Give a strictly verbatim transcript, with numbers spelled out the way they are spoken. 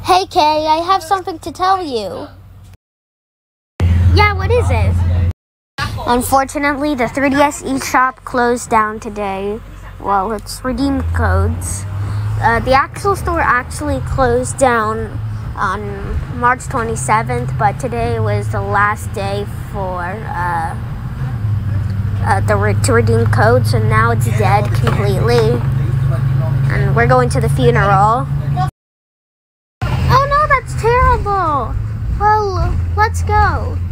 Hey Kay, I have something to tell you. Yeah, what is it? Unfortunately, the three D S eShop closed down today. Well, it's redeemed codes. Uh, the actual store actually closed down on March twenty-seventh, but today was the last day for uh, uh, the re- to redeem codes, so now it's dead completely. And we're going to the funeral. Oh no, that's terrible! Well, let's go.